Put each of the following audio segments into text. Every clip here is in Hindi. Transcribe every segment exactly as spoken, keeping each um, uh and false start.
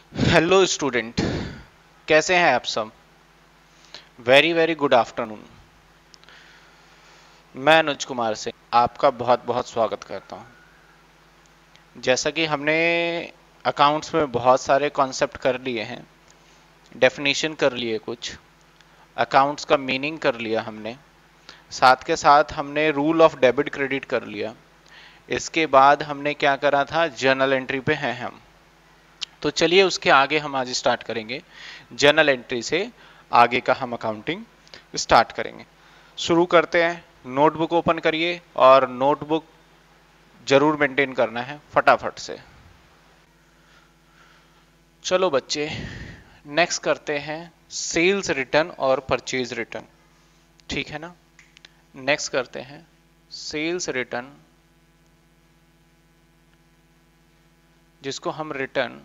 हेलो स्टूडेंट, कैसे हैं आप सब। Very very good afternoon. मैं अनुज कुमार सिंह आपका बहुत बहुत स्वागत करता हूं। जैसा कि हमने अकाउंट्स में बहुत सारे कॉन्सेप्ट कर लिए हैं, डेफिनेशन कर लिए, कुछ अकाउंट्स का मीनिंग कर लिया हमने, साथ के साथ हमने रूल ऑफ डेबिट क्रेडिट कर लिया। इसके बाद हमने क्या करा था, जर्नल एंट्री पे हैं हम। तो चलिए उसके आगे हम आज स्टार्ट करेंगे। जर्नल एंट्री से आगे का हम अकाउंटिंग स्टार्ट करेंगे। शुरू करते हैं। नोटबुक ओपन करिए और नोटबुक जरूर मेंटेन करना है फटाफट से। चलो बच्चे, नेक्स्ट करते हैं सेल्स रिटर्न और परचेज रिटर्न। ठीक है ना। नेक्स्ट करते हैं सेल्स रिटर्न, जिसको हम रिटर्न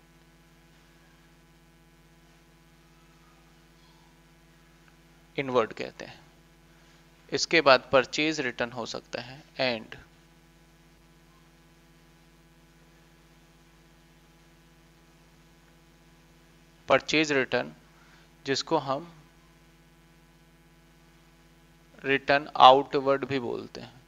इनवर्ड कहते हैं। इसके बाद परचेज रिटर्न हो सकता है एंड परचेज रिटर्न, जिसको हम रिटर्न आउटवर्ड भी बोलते हैं।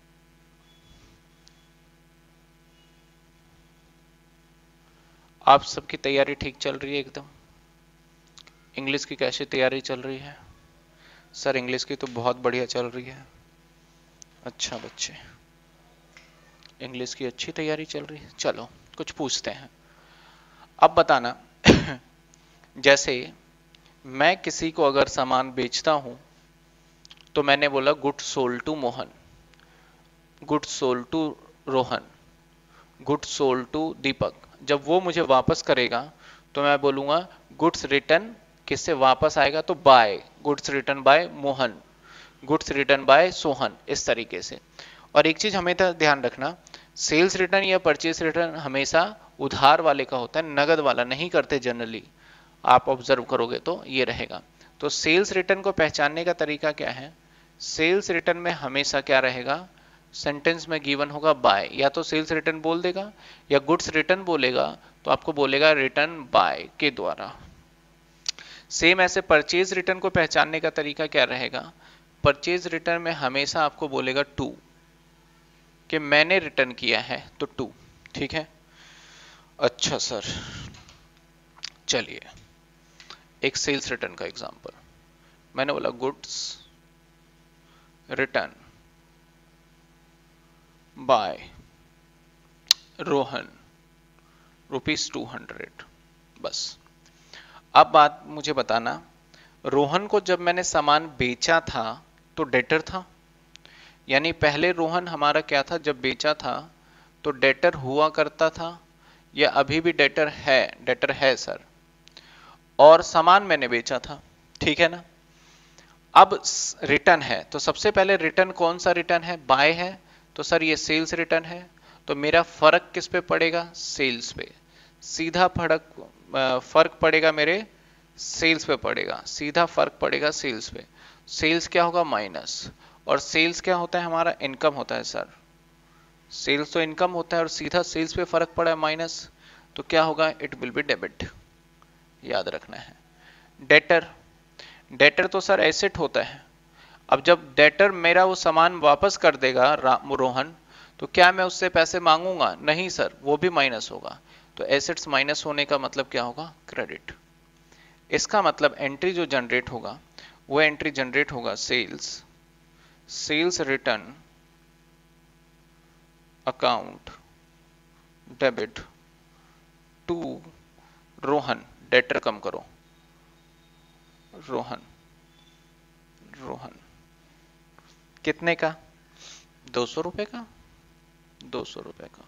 आप सबकी तैयारी ठीक चल रही है एकदम। इंग्लिश की कैसी तैयारी चल रही है। सर इंग्लिश की तो बहुत बढ़िया चल रही है। अच्छा बच्चे, इंग्लिश की अच्छी तैयारी चल रही है। चलो कुछ पूछते हैं। अब बताना जैसे मैं किसी को अगर सामान बेचता हूं, तो मैंने बोला good sold to Mohan, good sold to Rohan, good sold to Deepak. जब वो मुझे वापस करेगा तो मैं बोलूंगा गुड्स रिटर्न, किससे वापस आएगा तो by, goods return by Mohan, goods return by Sohan, इस तरीके से। और एक चीज हमेशा ध्यान रखना, सेल्स रिटर्न या परचेस रिटर्न हमेशा उधार वाले का होता है, नगद वाला नहीं करते जनरली। आप ऑब्जर्व करोगे तो ये रहेगा। तो सेल्स रिटर्न को पहचानने का तरीका क्या है, सेल्स रिटर्न में हमेशा क्या रहेगा, सेंटेंस में गिवन होगा बाय, या तो सेल्स रिटर्न बोल देगा या गुड्स रिटर्न बोलेगा तो आपको बोलेगा रिटर्न बाय के द्वारा। सेम ऐसे परचेज रिटर्न को पहचानने का तरीका क्या रहेगा, परचेज रिटर्न में हमेशा आपको बोलेगा टू, कि मैंने रिटर्न किया है तो टू। ठीक है। अच्छा सर, चलिए एक सेल्स रिटर्न का एग्जांपल। मैंने बोला goods return by Rohan rupees two hundred. बस अब बात मुझे बताना, रोहन को जब मैंने सामान बेचा था तो डेटर था, यानी पहले रोहन हमारा क्या था, जब बेचा था तो डेटर हुआ करता था, या अभी भी डेटर है, डेटर है सर। और सामान मैंने बेचा था, ठीक है ना। अब रिटर्न है तो सबसे पहले रिटर्न कौन सा रिटर्न है, बाय है, तो सर ये सेल्स रिटर्न है। तो मेरा फर्क किस पे पड़ेगा, सेल्स पे। सीधा फर्क फर्क पड़ेगा मेरे सेल्स पे पड़ेगा, सीधा फर्क पड़ेगा सेल्स पे। सेल्स क्या होगा, माइनस। और सेल्स क्या होता है, हमारा इनकम होता है सर। सेल्स तो इनकम होता है और सीधा सेल्स पे फर्क पड़ा है माइनस, तो क्या होगा, इट विल बी डेबिट। याद रखना है। डेटर, डेटर तो सर एसेट होता है। अब जब डेटर मेरा वो सामान वापस कर देगा रोहन, तो क्या मैं उससे पैसे मांगूंगा, नहीं सर, वो भी माइनस होगा। तो एसेट्स माइनस होने का मतलब क्या होगा, क्रेडिट। इसका मतलब एंट्री जो जनरेट होगा वो एंट्री जनरेट होगा sales, sales return account debit to Rohan, debtor कम करो, रोहन, रोहन कितने का, दो सौ रुपए का, दो सौ रुपए का।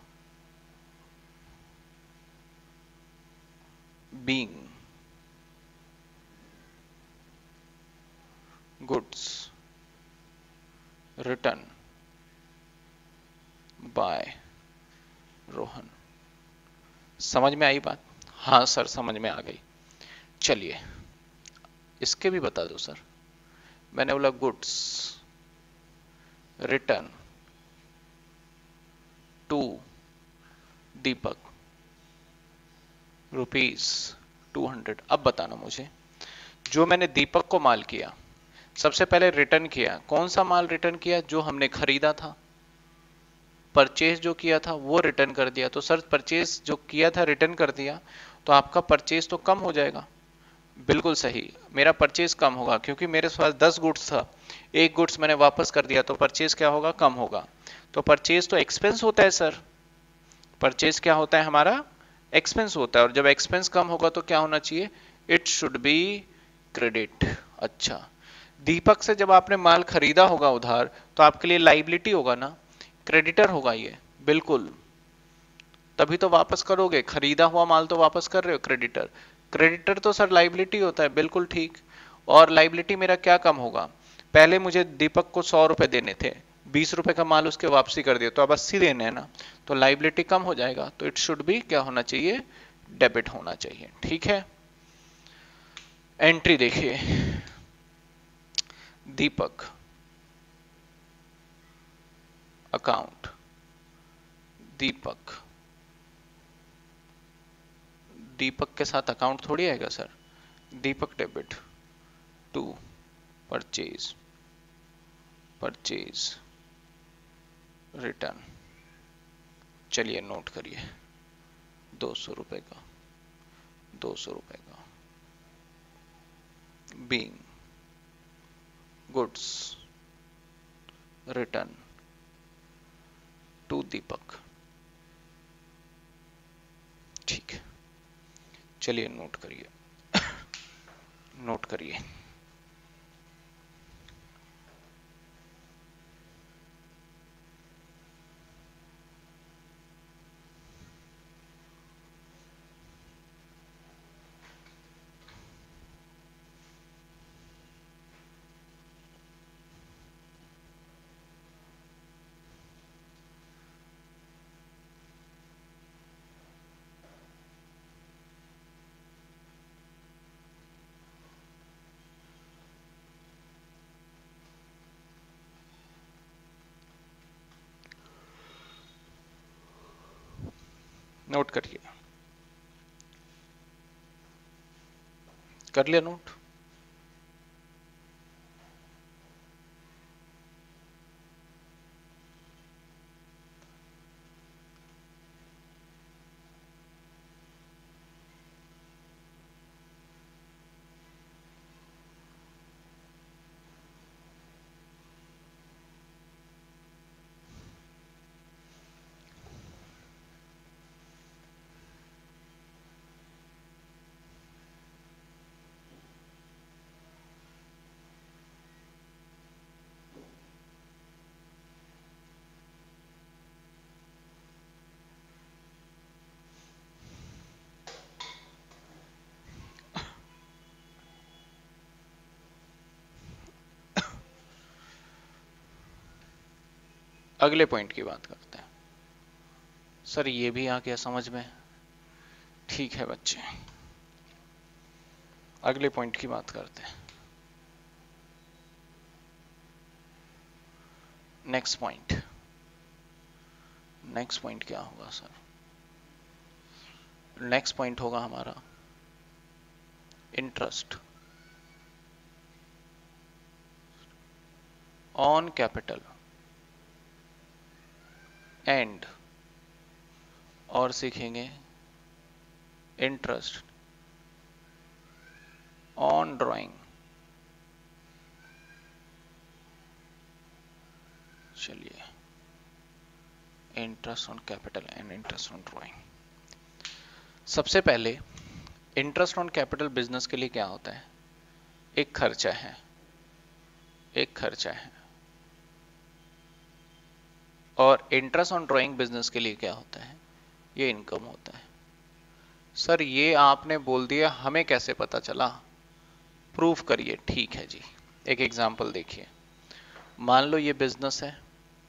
Being goods return by Rohan. समझ में आई बात, हाँ सर समझ में आ गई। चलिए इसके भी बता दो सर। मैंने बोला goods return to Deepak, rupees two hundred. अब बताना मुझे, जो मैंने दीपक को माल किया, सबसे पहले रिटर्न किया, कौन सा माल रिटर्न किया? जो हमने खरीदा था, परचेज जो किया था वो रिटर्न कर दिया। तो सर परचेज जो किया था रिटर्न कर दिया, तो आपका परचेज तो कम हो जाएगा। बिल्कुल सही, मेरा परचेज कम होगा क्योंकि मेरे पास दस गुड्स था, एक गुड्स मैंने वापस कर दिया, तो परचेज क्या होगा? कम होगा। तो परचेज तो एक्सपेंस होता है सर, परचेज क्या होता है हमारा? एक्सपेंस होता है। और जब एक्सपेंस कम होगा तो क्या होना चाहिए? It should be credit. अच्छा, दीपक से जब आपने माल खरीदा होगा उधार, तो आपके लिए लाइबिलिटी होगा ना, क्रेडिटर होगा ये। बिल्कुल, तभी तो वापस करोगे, खरीदा हुआ माल तो वापस कर रहे हो, क्रेडिटर। क्रेडिटर तो सर लाइबिलिटी होता है, बिल्कुल ठीक। और लाइबिलिटी मेरा क्या कम होगा? पहले मुझे दीपक को सौ रुपए देने थे, बीस रुपए का माल उसके वापसी कर दिया, तो अब अस्सी देने हैं ना, तो लाइबिलिटी कम हो जाएगा। तो इट शुड बी क्या होना चाहिए? डेबिट होना चाहिए। ठीक है, एंट्री देखिए, दीपक अकाउंट, दीपक, दीपक के साथ अकाउंट थोड़ी आएगा sir. Deepak debit to purchase, purchase return. चलिए नोट करिए, दो सौ रुपए का, दो सौ रुपए का। Being goods return to Deepak. ठीक है, चलिए नोट करिए, नोट करिए। नोट करिए, कर लिया नोट? अगले पॉइंट की बात करते हैं। सर ये भी आ गया समझ में? ठीक है बच्चे, अगले पॉइंट की बात करते हैं। नेक्स्ट पॉइंट, नेक्स्ट पॉइंट क्या होगा सर? नेक्स्ट पॉइंट होगा हमारा इंटरेस्ट ऑन कैपिटल एंड, और सीखेंगे इंटरेस्ट ऑन ड्राइंग। चलिए, interest on capital and interest on drawing. सबसे पहले इंटरेस्ट ऑन कैपिटल बिजनेस के लिए क्या होता है? एक खर्चा है, एक खर्चा है। और इंटरेस्ट ऑन ड्राइंग बिजनेस के लिए क्या होता है? ये इनकम होता है। सर ये आपने बोल दिया, हमें कैसे पता चला? प्रूफ करिए। ठीक है जी, एक एग्जांपल देखिए। मान लो ये बिजनेस है,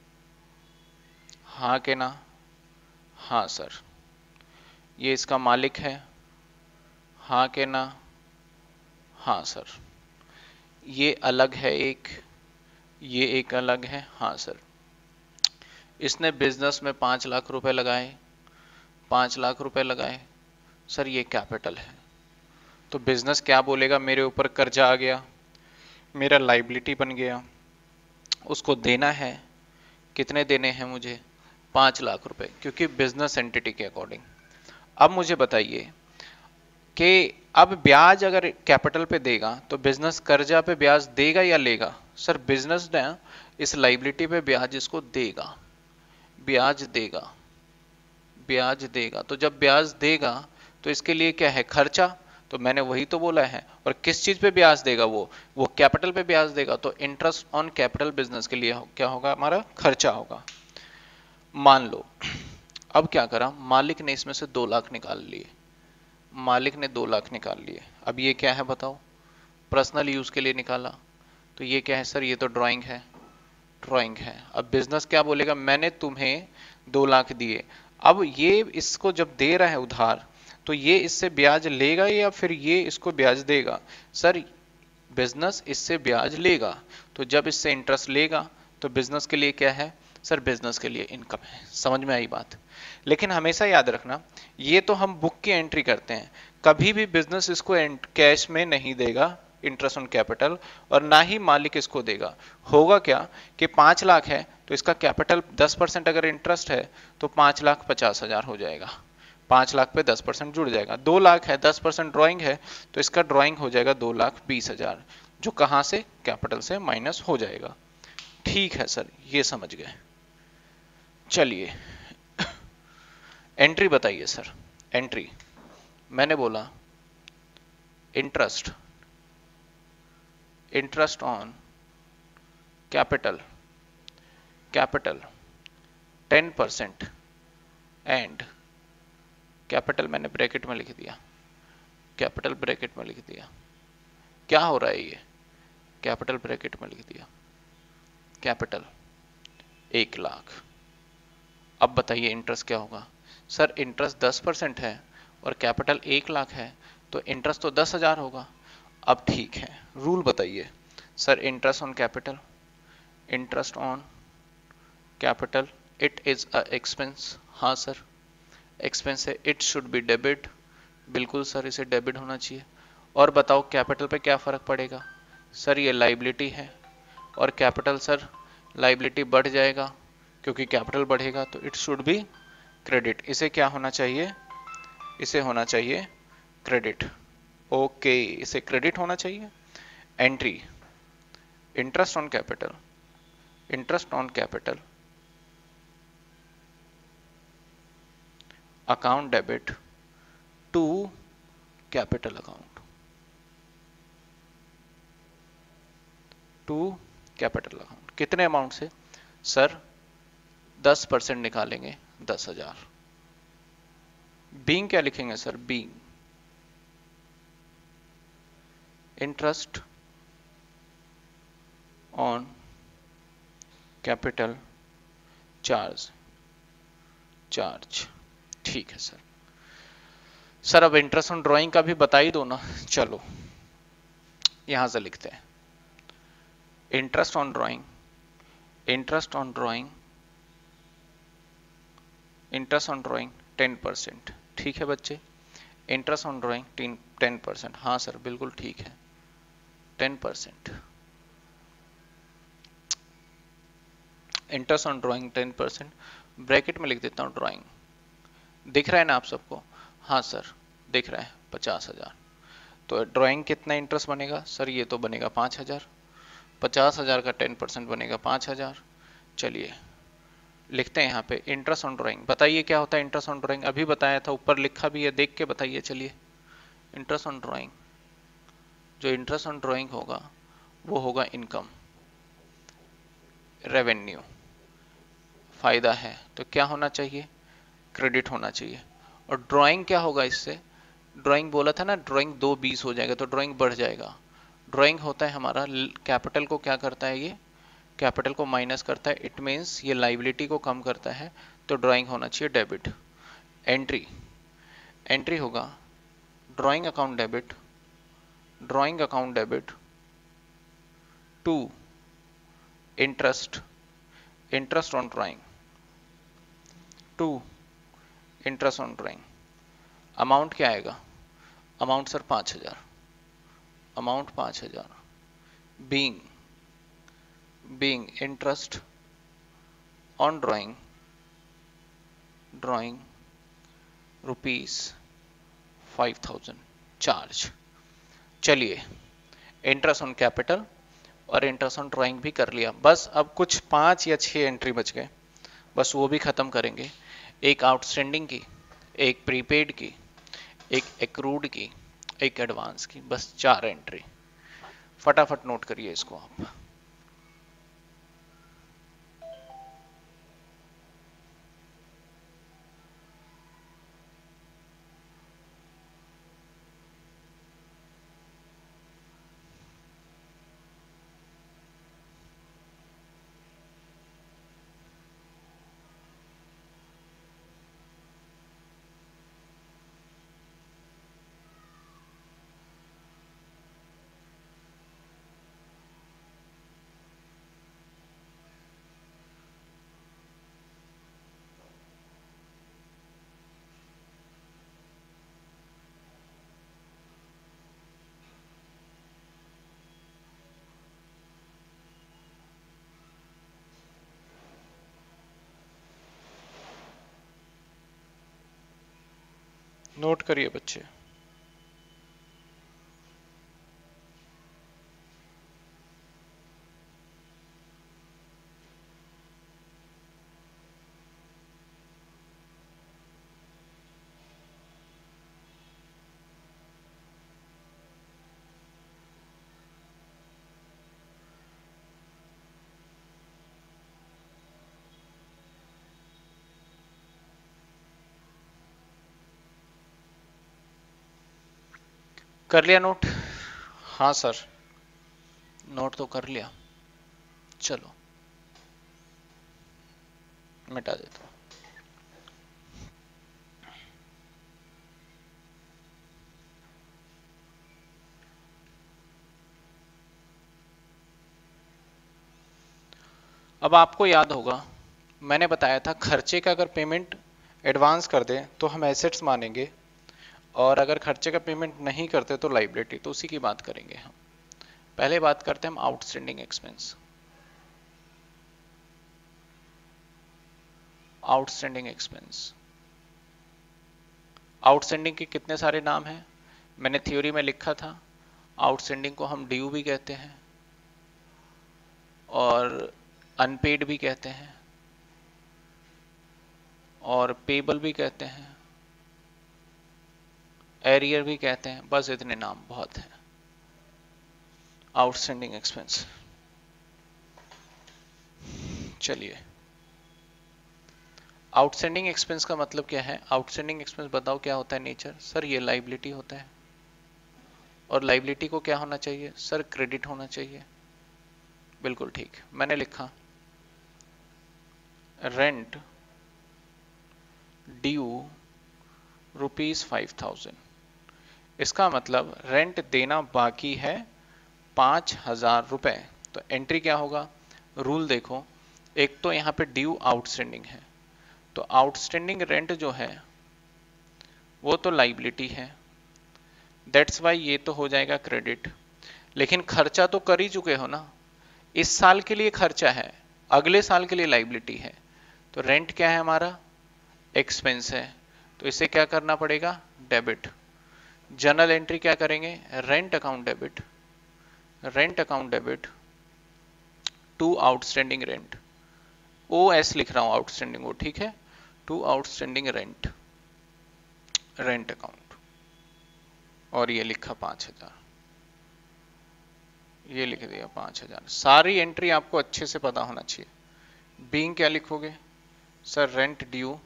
हाँ के ना? हाँ सर। ये इसका मालिक है, हाँ के ना? हाँ सर। ये अलग है एक, ये एक अलग है, हाँ सर। इसने बिजनेस में पांच लाख रुपए लगाए, पांच लाख रुपए लगाए, सर ये कैपिटल है, तो बिजनेस क्या बोलेगा, मेरे ऊपर कर्जा आ गया, मेरा लाइबिलिटी बन गया, उसको देना है। कितने देने हैं मुझे, पांच लाख रुपए, क्योंकि बिजनेस एंटिटी के अकॉर्डिंग। अब मुझे बताइए कि अब ब्याज अगर कैपिटल पे देगा तो बिजनेस कर्जा पे ब्याज देगा या लेगा। सर बिजनेस ने इस लाइबिलिटी पे ब्याज इसको देगा, ब्याज देगा, ब्याज देगा। तो जब ब्याज देगा तो इसके लिए क्या है, खर्चा। तो मैंने वही तो बोला है। और किस चीज पे ब्याज देगा, वो वो कैपिटल पे ब्याज देगा, तो इंटरेस्ट ऑन कैपिटल बिजनेस के लिए हो, क्या होगा, हमारा खर्चा होगा। मान लो अब क्या करा, मालिक ने इसमें से दो लाख निकाल लिए, मालिक ने दो लाख निकाल लिए। अब ये क्या है बताओ, पर्सनल यूज के लिए निकाला। तो ये क्या है सर, ये तो ड्राइंग है, ड्राइंग है। अब बिजनेस क्या बोलेगा, मैंने तुम्हें दो लाख दिए। अब ये इसको जब दे रहा है उधार, तो ये इससे ब्याज लेगा या फिर ये इसको ब्याज देगा। सर बिजनेस इससे ब्याज लेगा, तो जब इससे इंटरेस्ट लेगा तो बिजनेस के लिए क्या है, सर बिजनेस के लिए इनकम है। समझ में आई बात। लेकिन हमेशा याद रखना, ये तो हम बुक की एंट्री करते हैं, कभी भी बिजनेस इसको कैश में नहीं देगा इंटरेस्ट ऑन कैपिटल, और ना ही मालिक इसको देगा। होगा क्या कि पांच लाख है तो इसका कैपिटल दस परसेंट अगर इंटरेस्ट है तो पांच लाख पचास हजार हो जाएगा, पांच लाख पे दस परसेंट जुड़ जाएगा। दो लाख है, दस परसेंट ड्रॉइंग है, तो इसका ड्रॉइंग हो जाएगा दो लाख बीस हजार, जो कहां से, कैपिटल से माइनस हो जाएगा। ठीक है सर, ये समझ गए। चलिए एंट्री बताइए सर। एंट्री मैंने बोला interest, interest on capital, capital ten percent and capital मैंने ब्रैकेट में लिख दिया, कैपिटल ब्रैकेट में लिख दिया। क्या हो रहा है ये, कैपिटल ब्रैकेट में लिख दिया, कैपिटल एक लाख। अब बताइए इंटरेस्ट क्या होगा। सर इंटरेस्ट दस परसेंट है और कैपिटल एक लाख है, तो इंटरेस्ट तो दस हजार होगा। अब ठीक है, रूल बताइए। Sir interest on capital, interest on capital, it is a expense. हाँ सर एक्सपेंस है, इट शुड बी डेबिट। बिल्कुल सर इसे डेबिट होना चाहिए। और बताओ कैपिटल पे क्या फर्क पड़ेगा। सर ये लाइबिलिटी है, और कैपिटल सर लाइबिलिटी बढ़ जाएगा, क्योंकि कैपिटल बढ़ेगा, तो इट शुड बी क्रेडिट। इसे क्या होना चाहिए, इसे होना चाहिए क्रेडिट। ओके इसे क्रेडिट होना चाहिए। Entry interest on capital, interest on capital account debit to capital account, to capital account. कितने अमाउंट से, सर दस परसेंट निकालेंगे, दस हजार। बीइंग क्या लिखेंगे sir, being interest on capital charge, charge. ठीक है सर। सर अब इंटरेस्ट ऑन ड्राइंग का भी बता ही दो ना। चलो यहां से लिखते हैं, interest on drawing, interest on drawing, interest on drawing ten percent. ठीक है बच्चे, interest on drawing ten percent. हाँ सर बिल्कुल ठीक है, ten percent interest on drawing ten percent. Bracket में लिख देता हूं ड्राइंग। दिख रहा है ना आप सबको, हाँ सर दिख रहा है, पचास हजार। तो ड्राइंग कितना इंटरेस्ट बनेगा, सर ये तो बनेगा पांच हजार, पचास हजार का टेन परसेंट बनेगा पांच हजार। चलिए लिखते हैं यहाँ पे इंटरेस्ट ऑन ड्राइंग। बताइए क्या होता है इंटरेस्ट ऑन ड्राइंग, अभी बताया था, ऊपर लिखा भी है, देख के बताइए। चलिए इंटरेस्ट ऑन ड्राइंग, जो इंटरेस्ट ऑन ड्राइंग होगा वो होगा इनकम, रेवेन्यू, फायदा है तो क्या होना चाहिए, क्रेडिट होना चाहिए। और ड्राइंग क्या होगा इससे, ड्राइंग बोला था ना, ड्राइंग दो बीस हो जाएगा तो ड्राइंग बढ़ जाएगा। ड्राइंग होता है हमारा कैपिटल को क्या करता है, ये कैपिटल को माइनस करता है, इट मीन्स ये लाइबिलिटी को कम करता है, तो ड्राइंग होना चाहिए डेबिट। एंट्री, एंट्री होगा drawing account debit, drawing account debit to interest, interest on drawing, to interest on drawing. Amount क्या आएगा? अमाउंट सर पाँच हजार, अमाउंट पाँच हजार, being being interest on drawing drawing rupees five thousand charge. चलिए, इंटरेस्ट ऑन कैपिटल और इंटरेस्ट ऑन ड्राइंग भी कर लिया। बस अब कुछ पांच या छह एंट्री बच गए, बस वो भी खत्म करेंगे। एक आउटस्टैंडिंग की, एक प्रीपेड की, एक एक्रूड की, एक एडवांस की, बस चार एंट्री। फटाफट नोट करिए इसको आप। नोट करिए बच्चे। कर लिया नोट? हाँ सर, नोट तो कर लिया। चलो मिटा देता हूं। अब आपको याद होगा मैंने बताया था खर्चे का अगर पेमेंट एडवांस कर दे तो हम एसेट्स मानेंगे, और अगर खर्चे का पेमेंट नहीं करते तो लाइबिलिटी। तो उसी की बात करेंगे हम। पहले बात करते हैं हम outstanding expense. Outstanding expense, outstanding के कितने सारे नाम हैं मैंने थ्योरी में लिखा था। आउटस्टैंडिंग को हम ड्यू भी कहते हैं और अनपेड भी कहते हैं और पेबल भी कहते हैं, एरियर भी कहते हैं। बस इतने नाम बहुत हैं आउटस्टैंडिंग एक्सपेंस। चलिए, आउटस्टैंडिंग एक्सपेंस का मतलब क्या है? आउटस्टैंडिंग एक्सपेंस बताओ क्या होता है नेचर? सर ये लाइबिलिटी होता है, और लाइबिलिटी को क्या होना चाहिए? सर क्रेडिट होना चाहिए। बिल्कुल ठीक। मैंने लिखा rent due rupees five thousand. इसका मतलब रेंट देना बाकी है पांच हजार रुपए। तो एंट्री क्या होगा? रूल देखो, एक तो यहां पे ड्यू आउटस्टैंडिंग है, तो आउटस्टैंडिंग रेंट जो है वो तो लाइबिलिटी है, दैट्स वाई ये तो हो जाएगा क्रेडिट। लेकिन खर्चा तो कर ही चुके हो ना, इस साल के लिए खर्चा है, अगले साल के लिए लाइबिलिटी है। तो रेंट क्या है हमारा? एक्सपेंस है, तो इसे क्या करना पड़ेगा? डेबिट। जर्नल एंट्री क्या करेंगे? Rent account debit, rent account debit to outstanding rent. O S लिख रहा हूं आउटस्टैंडिंग वो, ठीक है, to outstanding rent, rent account. और ये लिखा पांच हजार, ये लिख दिया पांच हजार। सारी एंट्री आपको अच्छे से पता होना चाहिए। बीइंग क्या लिखोगे? Sir rent due,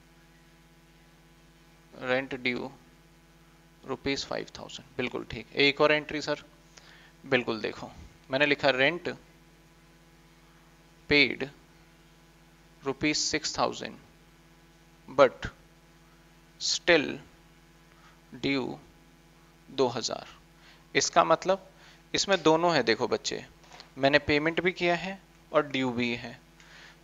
rent due rupees five thousand. बिल्कुल ठीक। एक और एंट्री सर, बिल्कुल देखो मैंने लिखा rent paid rupees six thousand but still due दो हजार। इसका मतलब इसमें दोनों है। देखो बच्चे, मैंने पेमेंट भी किया है और ड्यू भी है,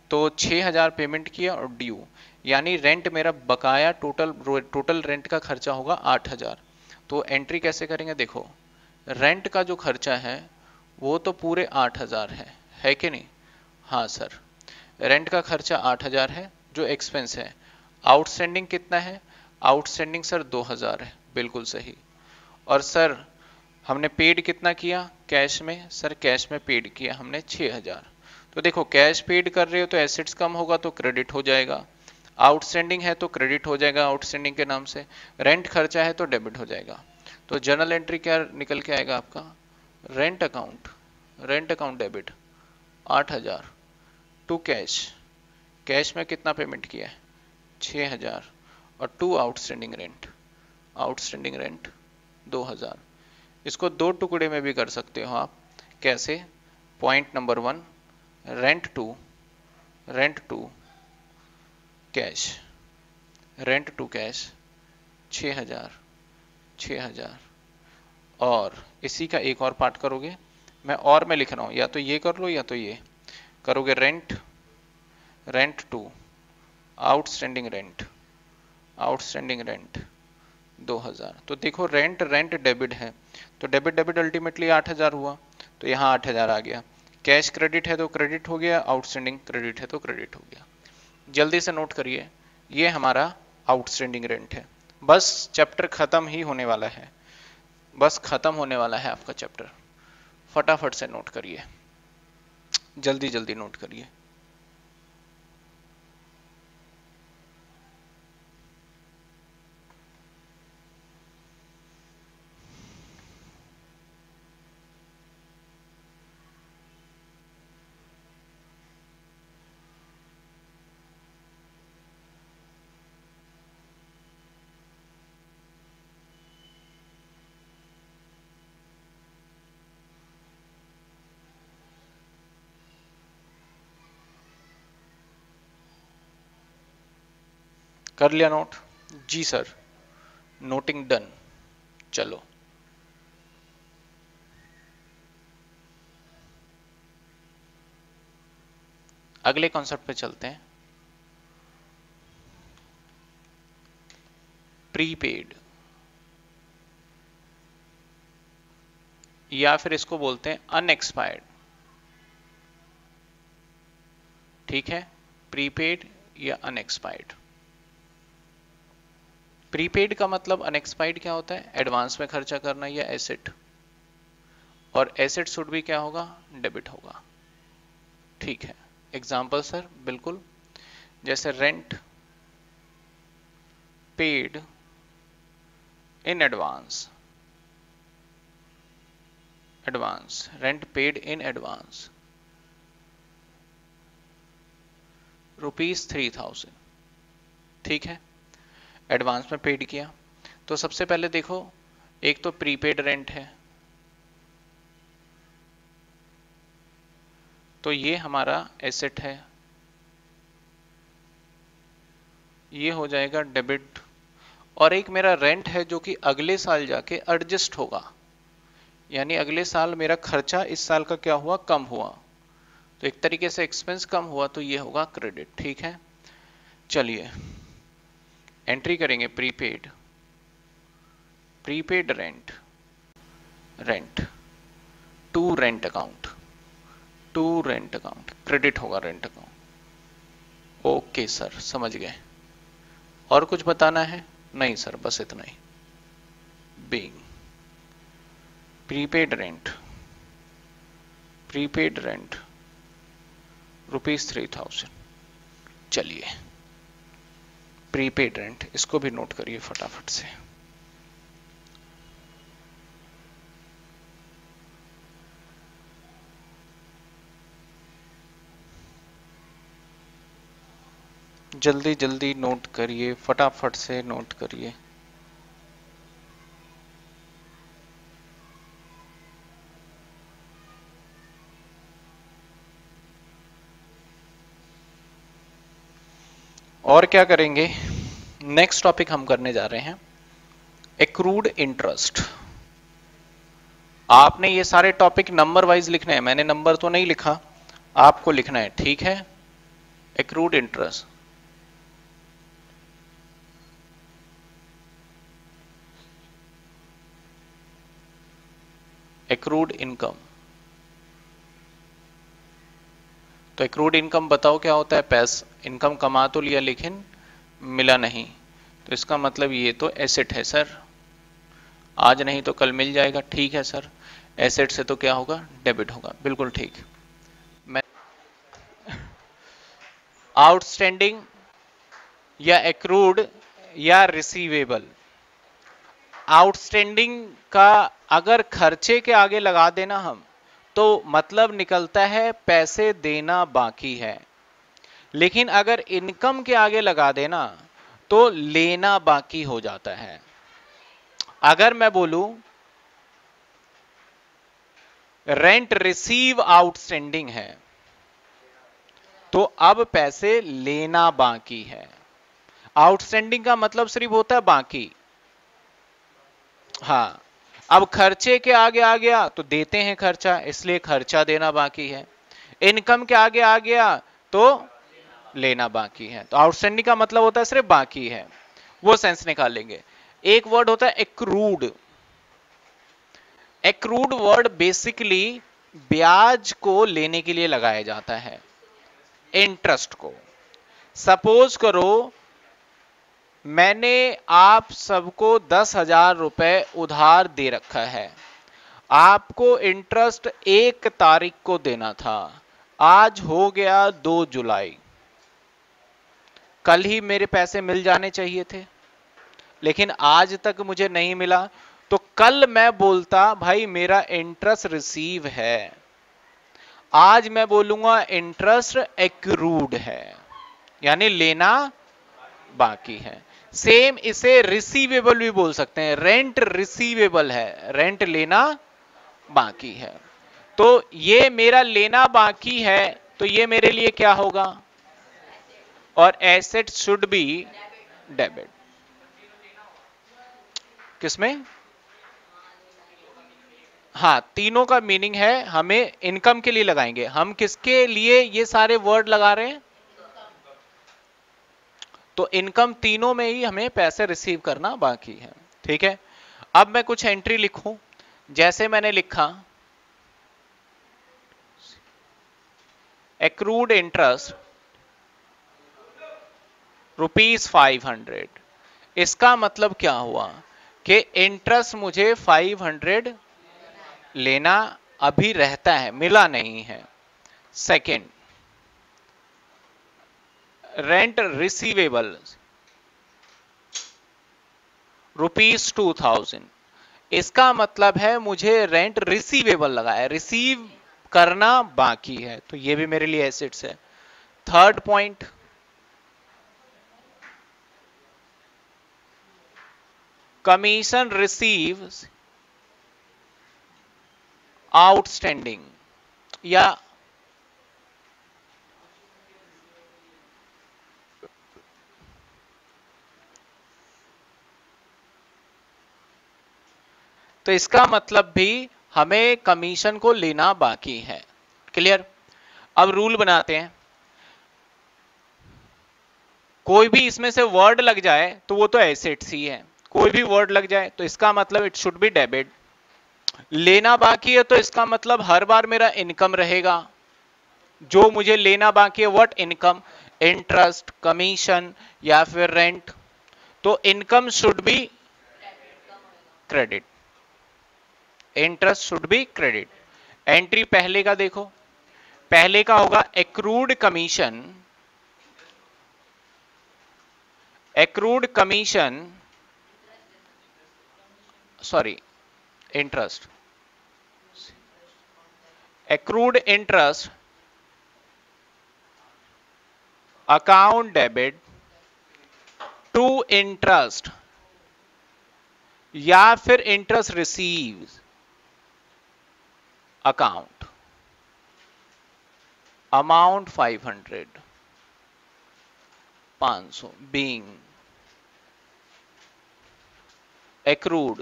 तो छह हजार पेमेंट किया और ड्यू, यानी रेंट मेरा बकाया, टोटल टोटल रेंट का खर्चा होगा आठ हजार। तो एंट्री कैसे करेंगे, देखो रेंट का जो खर्चा है वो तो पूरे आठ हजार है है कि नहीं? हाँ सर, रेंट का खर्चा आठ हजार है जो एक्सपेंस है। आउटस्टैंडिंग कितना है? आउटस्टैंडिंग सर दो हजार है, बिल्कुल सही। और सर हमने पेड कितना किया कैश में? सर कैश में पेड किया हमने छह हजार। तो देखो कैश पेड कर रहे हो तो एसेट्स कम होगा तो क्रेडिट हो जाएगा, आउटस्टैंडिंग है तो क्रेडिट हो जाएगा आउटस्टैंडिंग के नाम से, रेंट खर्चा है तो डेबिट हो जाएगा। तो जर्नल एंट्री क्या निकल के आएगा आपका? Rent account, rent account debit आठ हजार टू कैश, कैश में कितना पेमेंट किया है? छह हजार, और to outstanding rent, outstanding rent दो हजार। इसको दो टुकड़े में भी कर सकते हो आप, कैसे? Point number one, rent to, rent to cash, rent to cash छह हजार, छह हजार। और इसी का एक और पार्ट करोगे, मैं और में लिख रहा हूं, या तो ये कर लो या तो ये करोगे, rent, rent to outstanding rent, outstanding rent दो हजार। तो देखो रेंट रेंट डेबिट है, तो डेबिट डेबिट अल्टीमेटली आठ हजार हुआ, तो यहाँ आठ हजार आ गया। कैश क्रेडिट है तो क्रेडिट हो गया, आउटस्टैंडिंग क्रेडिट है तो क्रेडिट हो गया। जल्दी से नोट करिए, ये हमारा आउटस्टैंडिंग रेंट है। बस चैप्टर खत्म ही होने वाला है, बस खत्म होने वाला है आपका चैप्टर। फटाफट से नोट करिए, जल्दी जल्दी नोट करिए। कर लिया नोट? जी सर, नोटिंग डन। चलो अगले कॉन्सेप्ट पे चलते हैं, प्रीपेड, या फिर इसको बोलते हैं अनएक्सपायर्ड। ठीक है, प्रीपेड या अनएक्सपायर्ड। प्रीपेड का मतलब अनएक्सपायर्ड क्या होता है? एडवांस में खर्चा करना या एसेट, और एसेट शुड भी क्या होगा? डेबिट होगा। ठीक है, एग्जांपल सर, बिल्कुल, जैसे rent paid in advance, advance rent paid in advance rupees three thousand. ठीक है, एडवांस में पेड किया। तो सबसे पहले देखो, एक तो प्रीपेड रेंट है, तो ये हमारा एसेट है, ये हो जाएगा डेबिट। और एक मेरा रेंट है जो कि अगले साल जाके एडजस्ट होगा, यानी अगले साल मेरा खर्चा इस साल का क्या हुआ? कम हुआ, तो एक तरीके से एक्सपेंस कम हुआ, तो ये होगा क्रेडिट। ठीक है, चलिए एंट्री करेंगे, prepaid, prepaid rent, rent to rent account, to rent account, credit होगा रेंट अकाउंट। ओके सर, समझ गए। और कुछ बताना है? नहीं सर, बस इतना ही। Being prepaid rent, prepaid rent rupees three thousand. चलिए प्रीपेड रेंट, इसको भी नोट करिए फटाफट से। जल्दी जल्दी नोट करिए, फटाफट से नोट करिए। और क्या करेंगे? नेक्स्ट टॉपिक हम करने जा रहे हैं एक्रूड इंटरेस्ट। आपने ये सारे टॉपिक नंबर वाइज लिखने हैं, मैंने नंबर तो नहीं लिखा, आपको लिखना है। ठीक है, एक्रूड इंटरेस्ट, एक्रूड इनकम। तो एक्रूड इनकम बताओ क्या होता है? पैसा, इनकम कमा तो लिया लेकिन मिला नहीं, तो इसका मतलब ये तो एसेट है सर। आज नहीं तो कल मिल जाएगा, ठीक है सर। एसेट से तो क्या होगा? डेबिट होगा, बिल्कुल ठीक। मैं आउटस्टैंडिंग या एक्रूड या रिसीवेबल। आउटस्टैंडिंग का अगर खर्चे के आगे लगा देना हम, तो मतलब निकलता है पैसे देना बाकी है। लेकिन अगर इनकम के आगे लगा देना तो लेना बाकी हो जाता है। अगर मैं बोलूं रेंट रिसीव आउटस्टैंडिंग है, तो अब पैसे लेना बाकी है। आउटस्टैंडिंग का मतलब सिर्फ होता है बाकी। हाँ, अब खर्चे के आगे आ गया तो देते हैं खर्चा, इसलिए खर्चा देना बाकी है। इनकम के आगे आ गया तो लेना बाकी है। तो आउटस्टैंडिंग का मतलब होता है सिर्फ बाकी है, वो सेंस निकाल लेंगे। एक वर्ड होता है एक्रूड। एक्रूड वर्ड बेसिकली ब्याज को लेने के लिए लगाया जाता है, इंटरेस्ट को। सपोज करो मैंने आप सबको दस हजार रुपए उधार दे रखा है, आपको इंटरेस्ट एक तारीख को देना था, आज हो गया दो जुलाई, कल ही मेरे पैसे मिल जाने चाहिए थे, लेकिन आज तक मुझे नहीं मिला। तो कल मैं बोलता भाई मेरा इंटरेस्ट रिसीव है, आज मैं बोलूंगा इंटरेस्ट एक्रूड है, यानी लेना बाकी है। सेम इसे रिसीवेबल भी बोल सकते हैं, रेंट रिसीवेबल है, रेंट लेना बाकी है। तो ये मेरा लेना बाकी है, तो ये मेरे लिए क्या होगा? और एसेट शुड बी डेबिट। किसमें? हाँ, तीनों का मीनिंग है, हमें इनकम के लिए लगाएंगे। हम किसके लिए ये सारे वर्ड लगा रहे हैं? तो इनकम तीनों में ही हमें पैसे रिसीव करना बाकी है। ठीक है, अब मैं कुछ एंट्री लिखूं। जैसे मैंने लिखा accrued interest rupees five hundred, इसका मतलब क्या हुआ कि इंटरेस्ट मुझे फाइव हंड्रेड लेना अभी रहता है, मिला नहीं है। Second, rent receivable rupees two thousand, इसका मतलब है मुझे रेंट रिसीवेबल लगा है, रिसीव करना बाकी है, तो ये भी मेरे लिए एसेट्स है। Third point, commission receive outstanding या तो इसका मतलब भी हमें कमीशन को लेना बाकी है। क्लियर? अब रूल बनाते हैं, कोई भी इसमें से वर्ड लग जाए तो वो तो एसेट्स ही है, कोई भी वर्ड लग जाए तो इसका मतलब इट शुड बी डेबिट। लेना बाकी है तो इसका मतलब हर बार मेरा इनकम रहेगा, जो मुझे लेना बाकी है। What income? इंटरेस्ट, कमीशन या फिर रेंट। तो income should be credit, interest should be credit. Entry पहले का देखो, पहले का होगा accrued commission, accrued commission sorry interest, accrued interest account debit to interest या फिर interest receive account, amount five hundred, पांच सौ, being accrued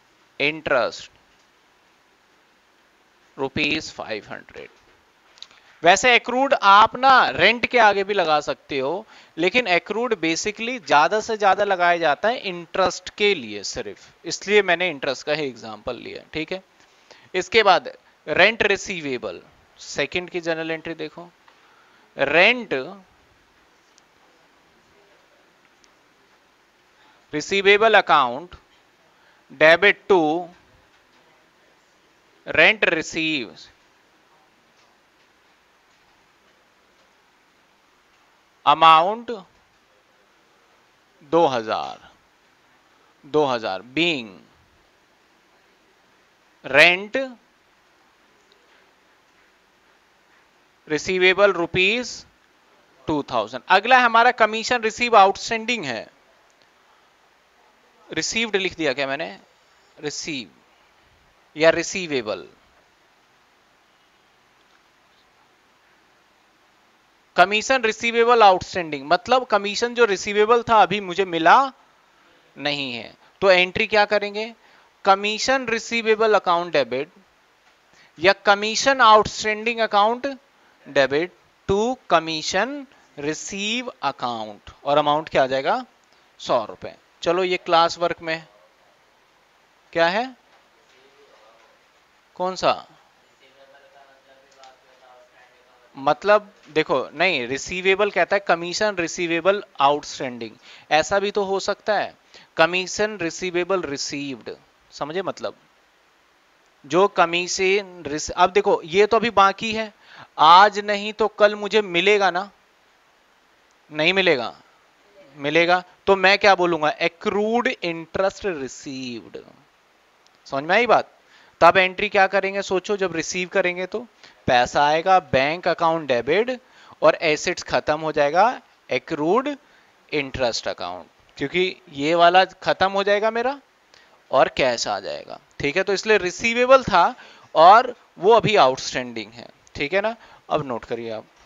interest rupees five hundred. वैसे एक्रूड आप ना रेंट के आगे भी लगा सकते हो, लेकिन एक्रूड बेसिकली ज्यादा से ज्यादा लगाया जाता है इंटरेस्ट के लिए सिर्फ, इसलिए मैंने इंटरेस्ट का ही एग्जांपल लिया, ठीक है। इसके बाद रेंट रिसीवेबल, सेकंड की जनरल एंट्री देखो, rent receivable account debit to rent receives amount दो हजार दो हजार being rent receivable rupees two thousand. अगला हमारा कमीशन रिसीव आउटस्टैंडिंग है, रिसीव्ड लिख दिया क्या मैंने, रिसीव या रिसीवेबल, कमीशन रिसीवेबल आउटस्टैंडिंग मतलब कमीशन जो रिसीवेबल था अभी मुझे मिला नहीं है, तो एंट्री क्या करेंगे, कमीशन रिसीवेबल अकाउंट डेबिट या commission outstanding account debit to commission receive account, और अमाउंट क्या आ जाएगा, सौ रुपए। चलो ये क्लास वर्क में क्या है, कौन सा मतलब, देखो नहीं, रिसीवेबल कहता है कमीशन रिसीवेबल आउटस्टैंडिंग, ऐसा भी तो हो सकता है कमीशन रिसीवेबल रिसीव्ड, समझे मतलब, जो कमीशन, अब देखो ये तो अभी बाकी है, आज नहीं तो कल मुझे मिलेगा ना, नहीं मिलेगा, मिलेगा, तो मैं क्या बोलूंगा, एक्रूड इंटरेस्ट रिसीव्ड, समझ में आई बात। तब एंट्री क्या करेंगे सोचो, जब रिसीव करेंगे तो पैसा आएगा बैंक अकाउंट डेबिट और एसेट्स खत्म हो जाएगा एक्रूड इंटरेस्ट अकाउंट, क्योंकि ये वाला खत्म हो जाएगा मेरा और कैश आ जाएगा, ठीक है। तो इसलिए रिसीवेबल था और वो अभी आउटस्टैंडिंग है, ठीक है ना। अब नोट करिए आप,